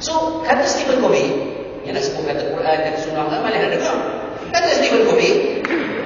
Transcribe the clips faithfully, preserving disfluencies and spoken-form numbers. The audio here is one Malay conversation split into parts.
So, kata Stephen Covey, yang nak sebut kata Quran, kata sunnah, mana nak dengar? Kata Stephen Covey,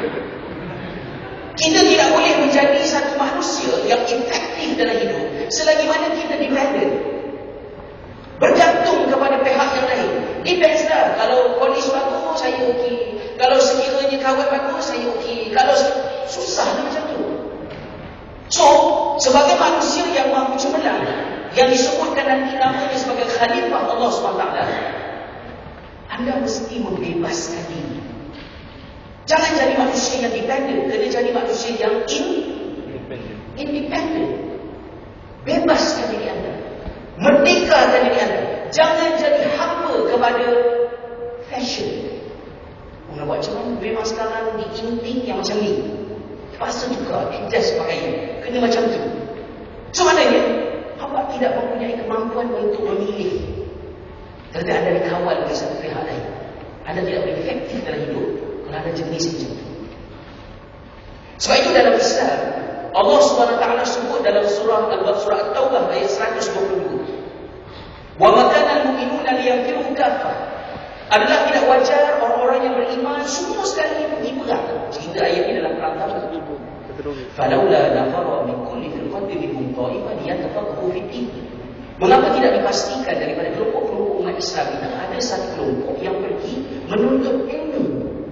kita tidak boleh menjadi satu manusia yang efektif dalam hidup selagi mana kita dependent, bergantung kepada pihak yang lain. Depends lah. Kalau polis bagus, saya okey. Kalau sekiranya kawan bagus, saya okey. Kalau susah lah macam tu. So, sebagai manusia yang mahu cemerlang, yang disebutkan nanti namanya sebagai Khalifah Allah subhanahu wa taala, anda mesti membebaskan diri. Jangan jadi manusia yang dependent, kena jadi manusia yang in, independent. Bebaskan diri anda, merdekakan diri anda. Jangan jadi hamba kepada fashion. Nak buat macam mana? Memang sekarang diinting yang macam ni. Terpaksa juga adjust pakaian. Kena macam tu. So maknanya, awak tidak mempunyai kemampuan untuk memilih. Kerana anda dikawal oleh satu pihak lain. Anda tidak boleh efektif dalam hidup kalau ada jenis macam tu. Sebab itu dalam Islam, Allah subhanahu wa taala sebut dalam surah Al-Baqarah, surah At-Taubah ayat seratus dua puluh dua. Wa makana al-mu'minuna liyanfiru kaffah. Adalah tidak wajar orang-orang yang beriman semua sekali pergi perang. Cerita ayat ini dalam perang Tabuk. Falaula nafara min kulli firqatin minhum ta'ifatan liyatafaqahu fid-din. Mengapa tidak dipastikan daripada kelompok-kelompok umat Islam itu ada satu kelompok yang pergi menuntut ilmu.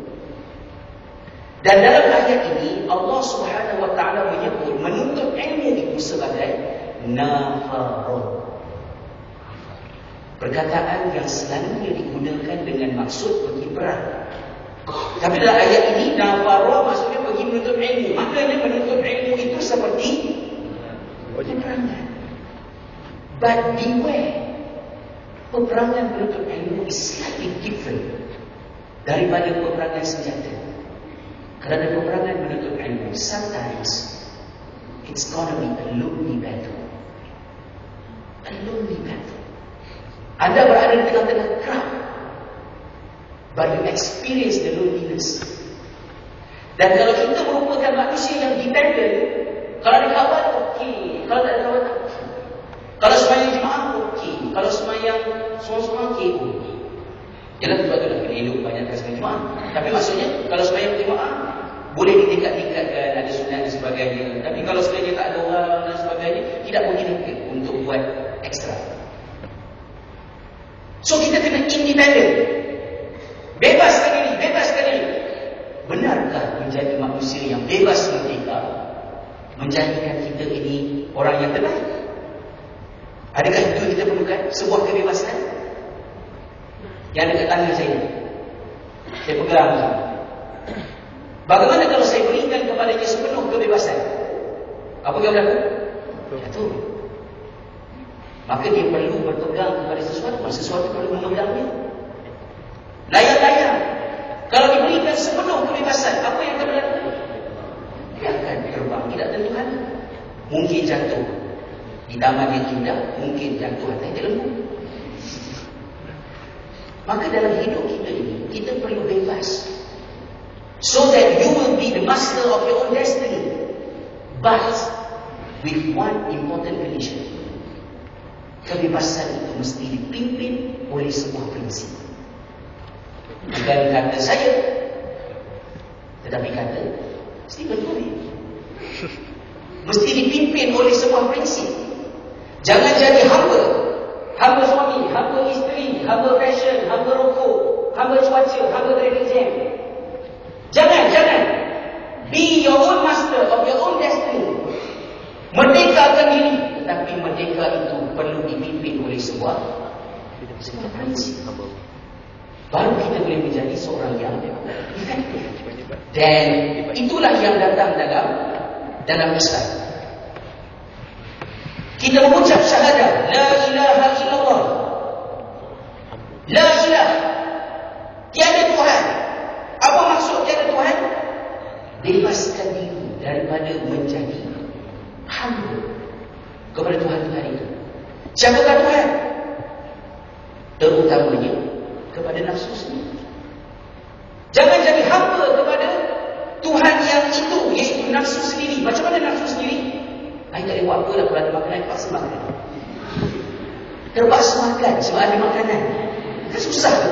Dan dalam ayat ini Allah Subhanahu wa taala menyebut menuntut ilmu itu sebagai nafarun. Perkataan yang selalunya digunakan dengan maksud pergi perang. Tapi dalam ayat ini nafarun maksudnya pergi menuntut ilmu. Maknanya menuntut ilmu itu seperti peperangan. But beware, peperangan menuntut ilmu is slightly different daripada peperangan senjata. Kerana peperangan menuntut ilmu, sometimes it's gonna be a lonely battle. A lonely battle. Anda berada di tengah-tengah crowd, but you experience the loneliness. Dan kalau kita merupakan manusia yang dependent, kalau ada kawan, okey. Kalau tak ada kawan, tak okey. Kalau sembahyang jemaah, okey. Kalau sembahyang seorang-seorang, okey. Yalah, sebab tu lah kena elok banyakkan sembahyang jemaah. Tapi maksudnya, kalau sembahyang jemaah, boleh ditingkat-tingkatkan, ada sunat dan sebagainya. Tapi kalau sekiranya tak ada orang dan sebagainya, tidak mungkin untuk buat ekstra. So kita kena independent. Bebaskan diri, bebaskan diri. Benarkah menjadi manusia yang bebas merdeka menjadikan kita ini orang yang terbaik? Adakah itu kita perlukan? Sebuah kebebasan yang ada kat tangan saya. Saya pegang. Bagaimana kalau saya berikan kepadanya sepenuh kebebasan? Apa yang berlaku? Jatuh. Maka dia perlu berpegang kepada sesuatu. Sesuatu perlu memegangnya. Layang-layang. Kalau diberikan sepenuh kebebasan, apa yang akan berlaku? Dia akan terbang. Tidak tentu hal. Mungkin jatuh di taman yang indah, mungkin jatuh atas yang lembut. Maka dalam hidup kita ini, kita perlu bebas. So that you will be the master of your own destiny. But with one important condition. Kebebasan itu mesti dipimpin oleh sebuah prinsip. Bukan kata saya, tetapi kata Stephen Covey. Mesti dipimpin oleh sebuah prinsip. Jangan jadi hamba. Hamba suami, hamba isteri, hamba fashion, hamba rokok, hamba cuaca, hamba traffic jam. Jangan, jangan. Be your own master of your own destiny. Merdekakan diri. Tetapi merdeka itu perlu dipimpin oleh sebuah sebuah prinsip. Baru kita boleh menjadi seorang yang efektif. Dan itulah yang datang dalam dalam Islam. Kita mengucap syahadah la ilaha illallah. La ilaha. Tiada Tuhan. Apa maksud tiada Tuhan? Bebaskan diri daripada menjadi hamba kepada Tuhan-Tuhan itu. Siapakah Tuhan? Terutamanya kepada nafsu sendiri. Jangan jadi hamba kepada Tuhan yang itu, iaitu nafsu sendiri. Macam mana nafsu sendiri? Saya tak boleh buat apa lah kalau ada makanan, terpaksa makan. terpaksa makan sebab ada makanan. Kan susah tu.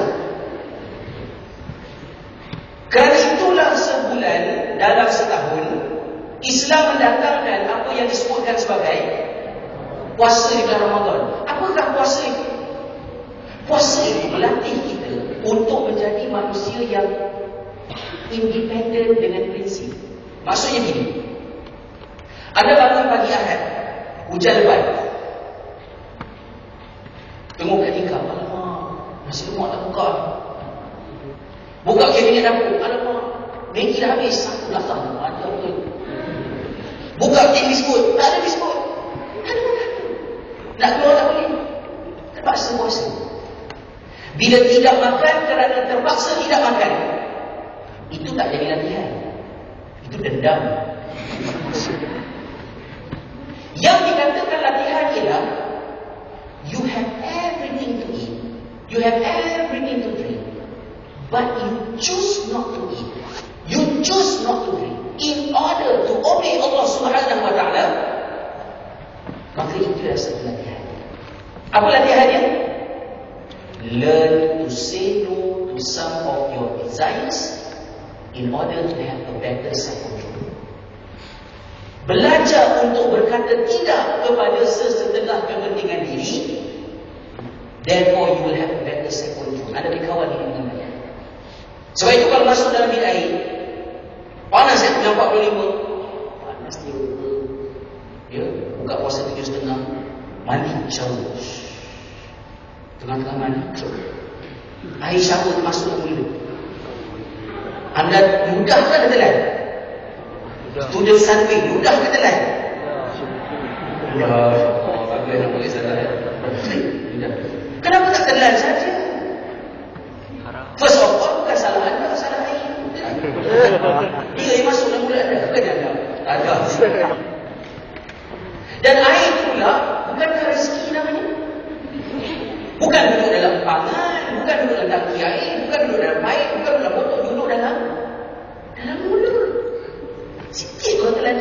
Kerana itulah sebulan dalam setahun Islam mendatangkan apa yang disebutkan sebagai puasa di bulan Ramadan. Apakah puasa itu? Puasa itu melatih kita untuk menjadi manusia yang independen dengan prinsip. Maksudnya gini, anda bangun pagi Ahad, hujan lebat, tengok kat tingkap, alamak, nasi lemak tak buka. Buka kabinet dapur, alamak, Maggi dah habis, satu belakang, ada apa? Buka tin biskut, tak ada biskut. Tak ada makan. Nak keluar tak boleh. Terpaksa puasa. Bila tidak makan kerana terpaksa tidak makan, itu tak jadi latihan. Itu dendam. Yang dikatakan latihan ialah you have everything to eat, you have everything to drink, but you choose not to eat, you choose not to drink in order to obey Allah Subhanahu wa taala. Maka itu adalah satu latihan. Apa latihannya? Learn to say no to some of your desires in order to have a better self-control. Belajar untuk berkata tidak kepada sesetengah kepentingan diri, therefore you will have a better self-control. Anda dikawal ini dengan banyak. Sebab itu kalau masuk dalam bilik air, panas ya, jam empat puluh lima, panas dia, ya, buka puasa tujuh setengah, mandi, shower, tengah-tengah mandi, air shower masuk ke mulut. Anda mudah ke ada telan? Student sunway, mudah ke telan? Mudah. Bagus nak pakai salah. Kenapa tak telan saja? First of all, bukan salah anda, salah air. Bila air masuk dalam mulut anda, bukan anda. Ada. Dan air pula bukan rezeki namanya. Bukan duduk dalam pangan, bukan duduk dalam tangki air, bukan duduk dalam paip, bukan duduk dalam botol, duduk dalam dalam mulut. Sikit kau telan.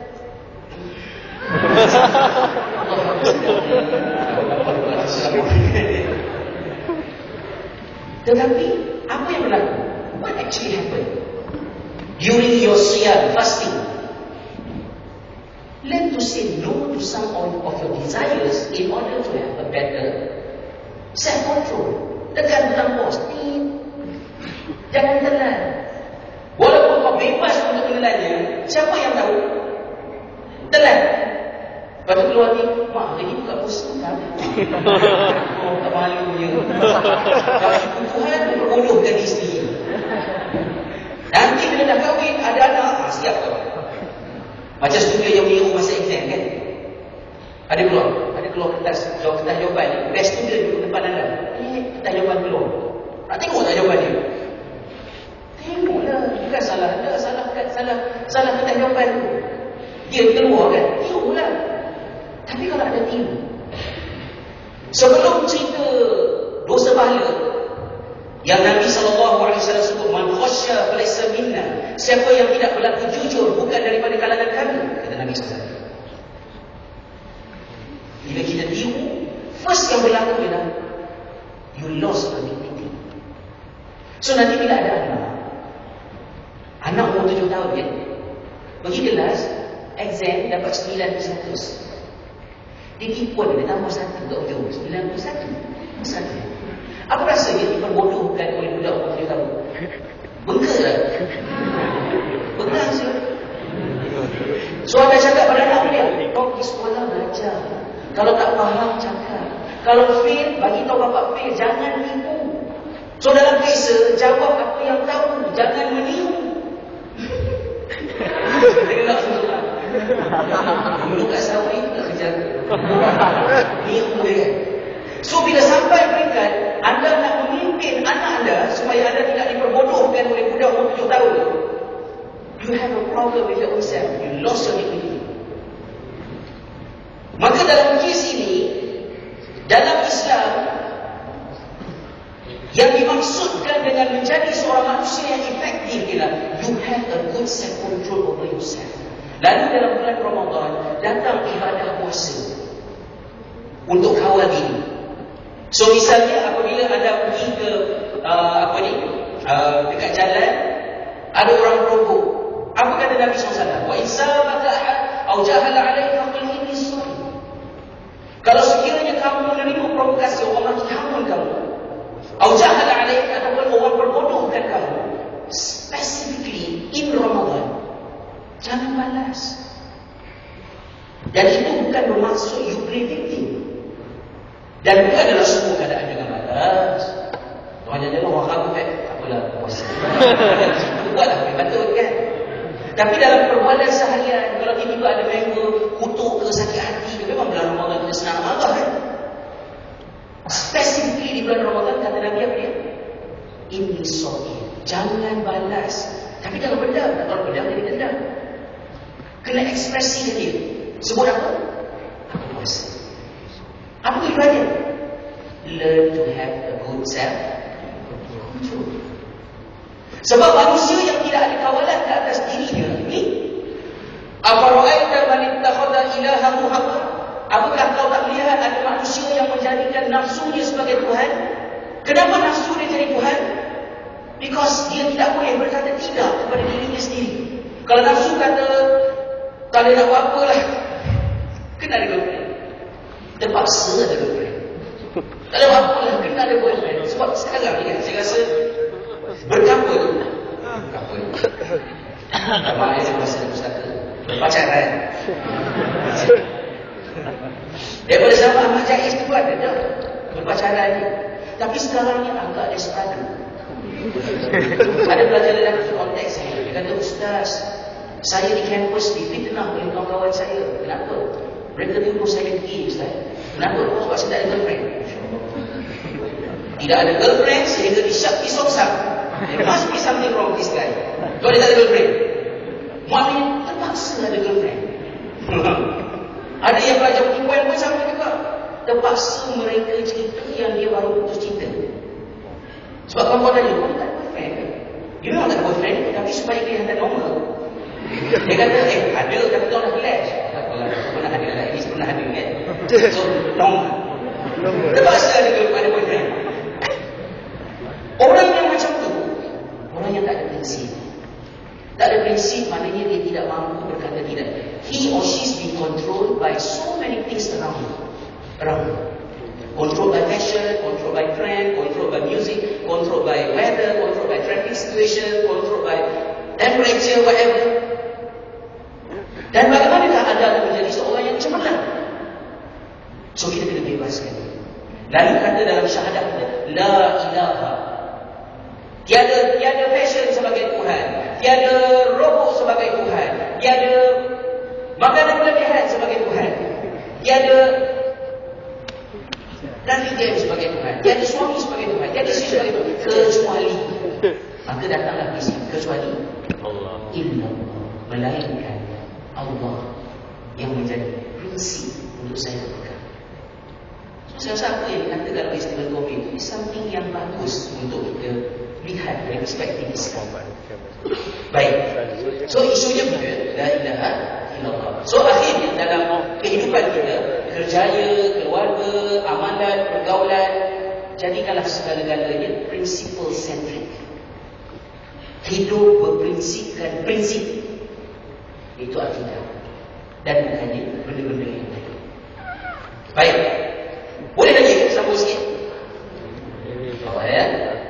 Tetapi apa yang berlaku? What actually happened during your siyam, fasting? Learn to say no to some of your desires in order to have a better self-control. Tekan butang pause. Jangan telan. Walaupun kau bebas untuk menelannya, siapa yang tahu? Telan. Lepas tu keluar ni, mak hari ni buka puasa tak ada. Oh, tak malunya. Tapi Tuhan memperbodohkan isteri. Nanti bila dah kahwin, ada anak, ah, siap kau. Macam student yang meniru masa exam kan? Ada keluar, ada keluar kertas, keluar kertas jawapan. Best student duduk depan anda. Eh, kertas jawapan keluar. Nak tengok tak jawapan dia? Tengoklah, bukan salah anda, salah salah salah kertas jawapan tu. Dia keluar kan? Tengoklah. Tapi kalau ada tiru, sebelum cerita dosa pahala yang Nabi sallallahu alaihi wasallam sebut, man khasya falaysa minna, siapa yang tidak berlaku jujur bukan daripada kalangan kami, kata Nabi sallallahu alaihi wasallam. Bila kita tiru, first yang berlaku ialah you lost the dignity. So nanti bila ada anak, anak umur tujuh tahun kan, pergi kelas, exam dapat sembilan puluh seratus. Dia kipun, dia tambah satu ke ujung, sembilan puluh satu. Satu. Apa rasa dia diperbodohkan oleh budak umur tujuh tahun? Bengkak lah. Bengkak siapa? So anda cakap pada anak dia, kau pergi sekolah belajar. Kalau tak faham, cakap. Kalau fail, bagi tahu bapak fail. Jangan tipu. So dalam kisah, jawab apa yang tahu. Jangan meniru. Dia nak susah. Dulu kat sawah itu tak kerja. Niru dia kan. So bila sampai peringkat anda nak memimpin anak anda supaya anda tidak diperbodohkan oleh budak umur tujuh tahun, you have a problem with your own self. You lost your dignity. Maka dalam kes ini, dalam Islam, yang dimaksudkan dengan menjadi seorang manusia yang efektif ialah you have a good self-control over yourself. Lalu dalam bulan Ramadan datang ibadah puasa untuk kawal diri. So misalnya apabila anda pergi ke uh, apa ni uh, dekat jalan, ada orang merokok, apa kata Nabi sallallahu alaihi wasallam? Wa insabaka ahad au jahala alaika qul inni shaim. Kalau sekiranya kamu menerima provokasi orang maki hamun kamu, au jahala alaika, ataupun orang berbodohkan kamu, specifically in Ramadan, jangan balas. Dan itu bukan bermaksud you play victim. Dan bukan adalah semua keadaan dengan balas. Tuan jangan orang ragu kan, tak apalah puasa. Buatlah betul kan. Tapi dalam perbuatan seharian, kalau tiba-tiba ada member kutuk ke sakit hati ke, memang bulan Ramadan kita senang marah kan. Specifically di bulan Ramadan kata Nabi apa dia? Inni shaim. Jangan balas. Tapi kalau benda, kalau benda jadi dendam. Kena ekspresi dia. Sebut apa? Aku puasa. Apa tujuannya? Learn to have a good self-control. Sebab manusia yang tidak ada kawalan ke atas dirinya ini, afara'aita man ittakhadha ilahahu hawa? Apakah kau tak melihat ada manusia yang menjadikan nafsunya sebagai Tuhan? Kenapa nafsu dia jadi Tuhan? Because dia tidak boleh berkata tidak kepada dirinya sendiri. Kalau nafsu kata tak ada nak apa-apa lah, kena ada girlfriend, terpaksa ada girlfriend. Tak ada apa-apa lah, kena ada boyfriend. Sebab sekarang ni kan, saya rasa berkapul Berkapul Abang saya rasa ada pustaka berpacaran. Daripada zaman Ahmad Jais tu ada dah berpacaran ni. Tapi sekarang ni agak desperado. Ada pelajar lelaki konteks saya, dia kata, Ustaz, saya di kampus difitnah oleh kawan-kawan saya. Kenapa? Mereka tuduh saya gay, Ustaz. Kenapa? Sebab saya tak ada girlfriend. Tidak ada girlfriend sehingga disyak pisong-sak. There must be something wrong with this guy. Kalau dia tak ada girlfriend, maknanya terpaksa ada girlfriend. Ada yang pelajar perempuan pun sama juga, terpaksa mereka cerita yang dia baru putus cinta. Sebab kawan-kawan tanya, kau tak ada boyfriend? Dia memang tak ada boyfriend, tapi supaya kelihatan normal. Dia kata, eh ada, tapi kau dah relax. Tak apalah, pernah ada lah, ini pernah ada kan. So, normal. Terpaksa ada girlfriend, ada boyfriend. Orang yang macam tu, orang yang tak ada prinsip. Tak ada prinsip maknanya dia tidak mampu berkata tidak. He or she is being controlled by so many things around him. Around him. Controlled by fashion, controlled by trend, controlled by music, controlled by weather, controlled by traffic situation, controlled by temperature, whatever. Dan bagaimanakah anda akan menjadi seorang yang cemerlang? So kita kena bebaskan. Lalu kata dalam syahadat kita, La ilaha. Tiada tiada fashion sebagai Tuhan, tiada robot sebagai Tuhan, tiada makanan berlebihan sebagai Tuhan, tiada traffic jam sebagai Tuhan, tiada suami sebagai Tuhan, tiada isteri sebagai Tuhan, kecuali. Maka datanglah prinsip kecuali Allah, illallah, melainkan Allah yang menjadi prinsip untuk saya berpegang. So, saya rasa apa yang dikatakan oleh Stephen Covey itu something yang bagus untuk kita lihat dari perspektif Islam. Baik. So isunya juga la ilaha illallah. So akhirnya dalam kehidupan kita, kerjaya, keluarga, amalan, pergaulan, jadikanlah segala-galanya principle centric. Hidup berprinsipkan prinsip. Itu akidah. Dan bukannya benda-benda yang lain. Baik. Boleh lagi sambung sikit? Apa ya?